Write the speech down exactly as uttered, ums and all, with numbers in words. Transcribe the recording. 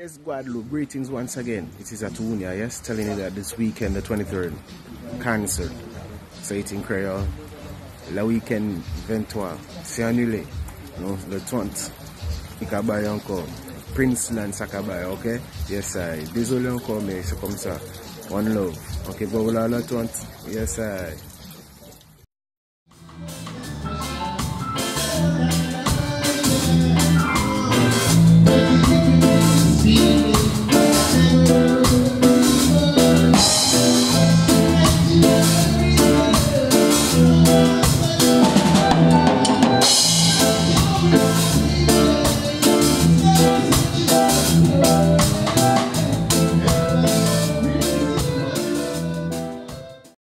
Yes, Guadeloupe, greetings once again. It is ATUNYAH, yes, telling you that this weekend, the twenty-third, cancelled. Say it in Creole. Le weekend vingt-trois, c'est annulé. No, le trente, il y a encore. Prince Land, ça y ok? Yes, I. Désolé encore, mais c'est comme ça. One love. Ok, voilà le trente. Yes, I.